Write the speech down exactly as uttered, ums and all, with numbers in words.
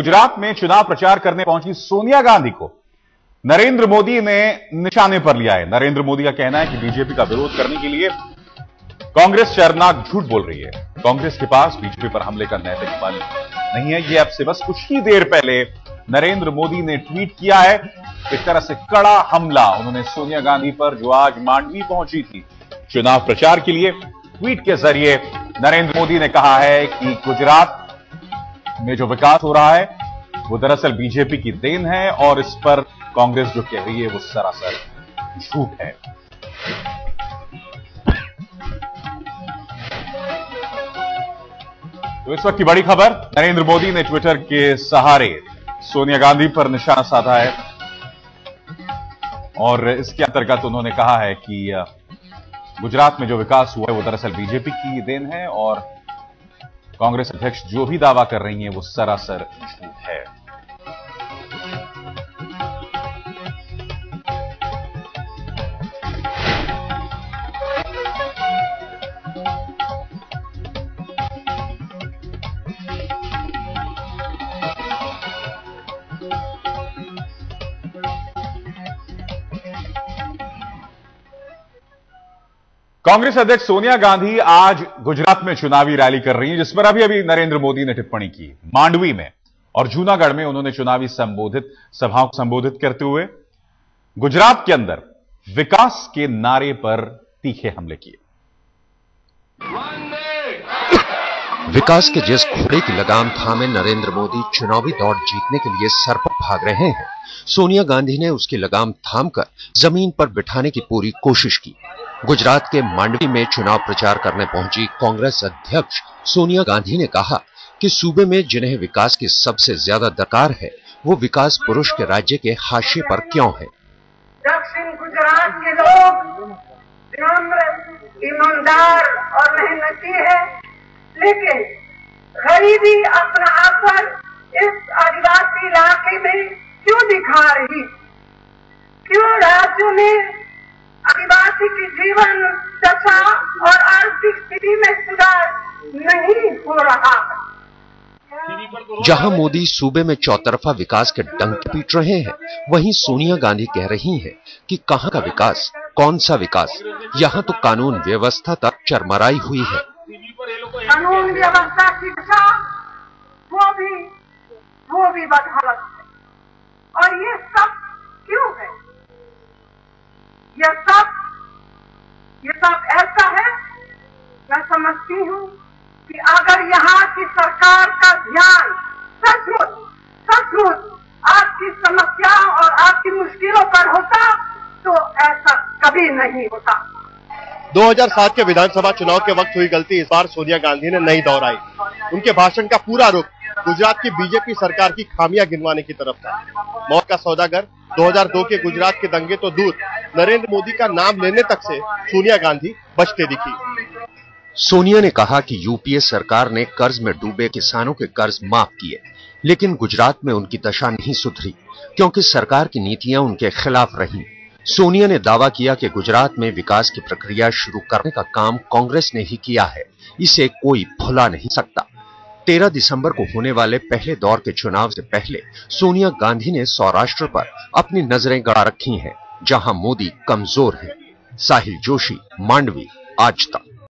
गुजरात में चुनाव प्रचार करने पहुंची सोनिया गांधी को नरेंद्र मोदी ने निशाने पर लिया है। नरेंद्र मोदी का कहना है कि बीजेपी का विरोध करने के लिए कांग्रेस शर्मनाक झूठ बोल रही है। कांग्रेस के पास बीजेपी पर हमले का नैतिक बल नहीं है। ये अब से बस कुछ ही देर पहले नरेंद्र मोदी ने ट्वीट किया है। एक तरह से कड़ा हमला उन्होंने सोनिया गांधी पर, जो आज मांडवी पहुंची थी चुनाव प्रचार के लिए। ट्वीट के जरिए नरेंद्र मोदी ने कहा है कि गुजरात में जो विकास हो रहा है वो दरअसल बीजेपी की देन है और इस पर कांग्रेस जो कह रही है वो सरासर झूठ है। तो इस वक्त की बड़ी खबर, नरेंद्र मोदी ने ट्विटर के सहारे सोनिया गांधी पर निशाना साधा है और इसके अंतर्गत उन्होंने कहा है कि गुजरात में जो विकास हुआ है वो दरअसल बीजेपी की देन है और कांग्रेस अध्यक्ष जो भी दावा कर रही हैं वो सरासर झूठ है। कांग्रेस अध्यक्ष सोनिया गांधी आज गुजरात में चुनावी रैली कर रही हैं, जिस पर अभी अभी नरेंद्र मोदी ने टिप्पणी की। मांडवी में और जूनागढ़ में उन्होंने चुनावी संबोधित सभाओं को संबोधित करते हुए गुजरात के अंदर विकास के नारे पर तीखे हमले किए। विकास के जिस घोड़े की लगाम थामे नरेंद्र मोदी चुनावी दौड़ जीतने के लिए सर पर भाग रहे हैं, सोनिया गांधी ने उसकी लगाम थामकर जमीन पर बिठाने की पूरी कोशिश की। गुजरात के मांडवी में चुनाव प्रचार करने पहुंची कांग्रेस अध्यक्ष सोनिया गांधी ने कहा कि सूबे में जिन्हें विकास की सबसे ज्यादा दरकार है वो विकास पुरुष के राज्य के हाशिए पर क्यों है। दक्षिण गुजरात के लोग विनम्र, ईमानदार और मेहनती है, लेकिन गरीबी अपना असर इस आदिवासी इलाके में क्यों दिखा रही? क्यों राज्य में आदिवासी की जीवन दशा और आर्थिक स्थिति में सुधार नहीं हो रहा? जहां मोदी सूबे में चौतरफा विकास के डंक पीट रहे हैं, वहीं सोनिया गांधी कह रही हैं कि कहां का विकास, कौन सा विकास। यहां तो कानून व्यवस्था तक चरमराई हुई है। कानून व्यवस्था की दशा वो भी वो भी बदहालत है। और ये सब क्यों है? यह सब ये सब ऐसा है, मैं समझती हूँ कि अगर यहाँ की सरकार का ध्यान सचमुच सचमुच आपकी समस्याओं और आपकी मुश्किलों पर होता तो ऐसा कभी नहीं होता। दो हज़ार सात के विधानसभा चुनाव के वक्त हुई गलती इस बार सोनिया गांधी ने नहीं दोहराई। उनके भाषण का पूरा रुख गुजरात की बीजेपी सरकार की खामियां गिनवाने की तरफ था। मौत का सौदागर, दो हज़ार दो के गुजरात के दंगे तो दूर, नरेंद्र मोदी का नाम लेने तक से सोनिया गांधी बचते दिखी। सोनिया ने कहा कि यूपीए सरकार ने कर्ज में डूबे किसानों के कर्ज माफ किए, लेकिन गुजरात में उनकी दशा नहीं सुधरी क्योंकि सरकार की नीतियां उनके खिलाफ रहीं। सोनिया ने दावा किया कि गुजरात में विकास की प्रक्रिया शुरू करने का काम कांग्रेस ने ही किया है, इसे कोई भुला नहीं सकता। तेरह दिसंबर को होने वाले पहले दौर के चुनाव से पहले सोनिया गांधी ने सौराष्ट्र पर अपनी नजरें गड़ा रखी हैं, जहां मोदी कमजोर हैं। साहिल जोशी, मांडवी, आज तक।